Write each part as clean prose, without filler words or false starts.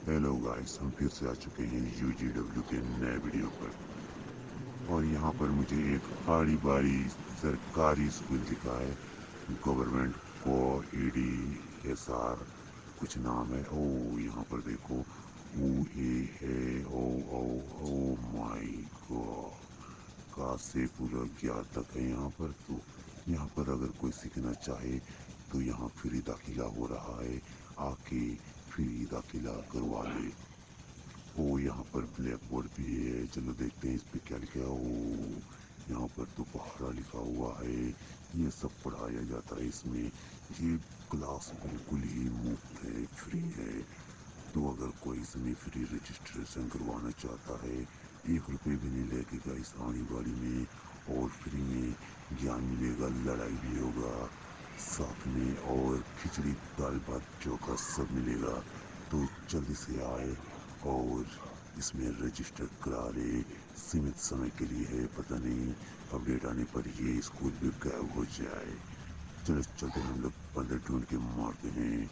Hello guys, हम फिर से आ चुके हैं UGW के नए वीडियो पर। और यहाँ पर मुझे एक बड़ी बड़ी सरकारी स्कूल दिखा है। गवर्नमेंट फॉर EDSR कुछ नाम है। ओ यहाँ पर देखो, ओ ए है, ओ ओ ओ माय गॉड, का से पूरा क्या तक है यहाँ पर। तो यहाँ पर अगर कोई सीखना चाहे तो यहाँ फ्री दाखिला हो रहा है, आके फ्री दाखिला करवा ले। ओ यहाँ पर ब्लैक बोर्ड भी है, चलो देखते हैं इस पे क्या लिखा है। ओ यहाँ पर दोपहरा लिखा हुआ है, ये सब पढ़ाया जाता है इसमें। ये क्लास बिल्कुल ही मुफ्त है, फ्री है। तो अगर कोई इसमें फ्री रजिस्ट्रेशन करवाना चाहता है, 1 रुपये भी नहीं लगेगा इस आने वाली में, और फ्री में ज्ञान मिलेगा, लड़ाई भी होगा साथ में, और खिचड़ी दाल भात चोखा सब मिलेगा। तो जल्दी से आए और इसमें रजिस्टर करा ले। सीमित समय के लिए है, पता नहीं अपडेट आने पर ये स्कूल भी गायब हो जाए। चलो चलते हम लोग बंदर ढूंढ के मारते हैं।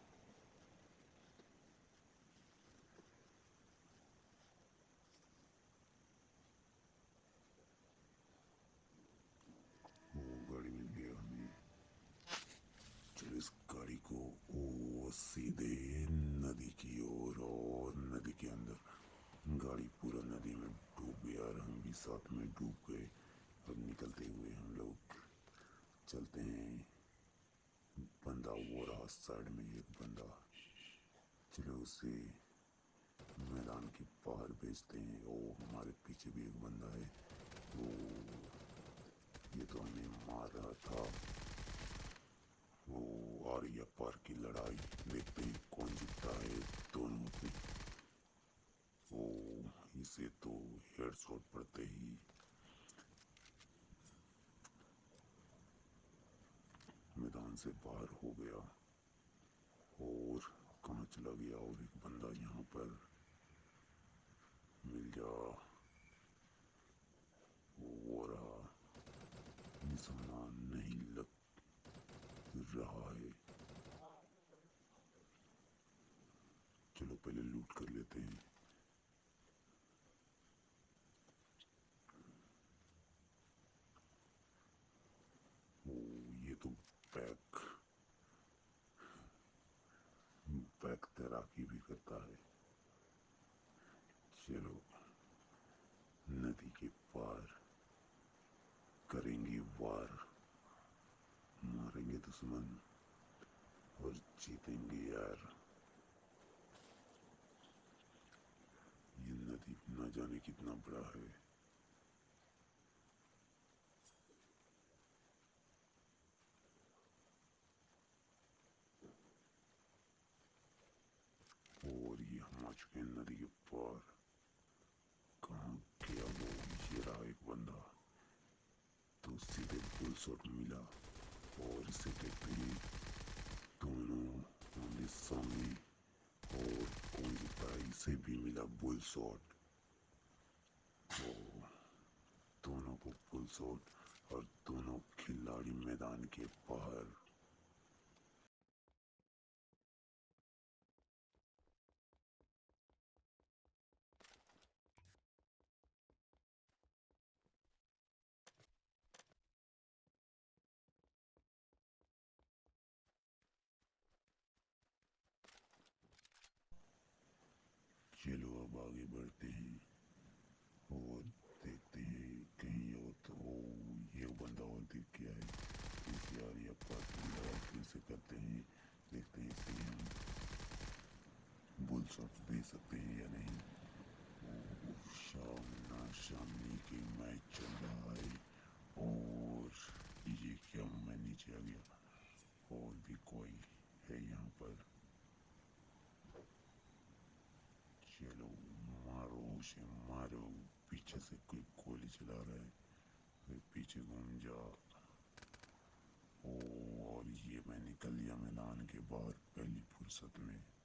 वो गाड़ी मिल गया हमें। चलो इस गाड़ी को ओ सीधे नदी की ओर, और नदी के अंदर गाड़ी पूरा नदी में डूब गया और हम भी साथ में डूब गए। अब निकलते हुए हम लोग चलते हैं। बंदा वो रहा साइड में, एक बंदा, चलो उसे मैदान के बाहर भेजते हैं। ओ हमारे पीछे भी एक बंदा है। ओ ये तो हमें मार रहा था। वो और ये पार की लड़ाई, देखते हैं कौन जीतता है दोनों में। ओ इसे तो हेडशॉट पड़ते ही मैदान से बाहर हो गया। और कहाँ चला गया, और एक बंदा यहाँ पर मिल जा। वो रहा, निशाना नहीं लग रहा है। चलो पहले लूट कर लेते हैं। ओ ये तो बैक बैक तैराकी भी करता है। चलो नदी के पार करेंगे वार, मारेंगे दुश्मन और जीतेंगे यार। ये नदी न जाने कितना बड़ा है। और ये हम आ चुके हैं नदी के पार। कहाँ गया वो, ये रहा एक बंदा। तो सीधे फुल शॉट मिला, और इसे देखते हैं दोनों आमने सामने, और कौन जीता है। इसे भी मिला बुल शॉट। तो दोनों को बुल शॉट, और दोनों खिलाड़ी मैदान के बाहर। चलो अब आगे बढ़ते हैं और देखते हैं कहीं और। तो ये बंदा और दिख गया है। इस यार ये लड़ाई फिर से करते हैं, देखते हैं इसे हम बुल शॉट दे सकते हैं या नहीं। सामना सामने की मैच चल रहा है, और ये क्या, मैं नीचे आ गया। और भी कोई है यहाँ पर। चलो मारो उसे मारो। पीछे से कोई गोली चला रहा है, फिर पीछे घूम जा। ओ और ये मैं निकल लिया मैदान के बाहर पहली फुर्सत में।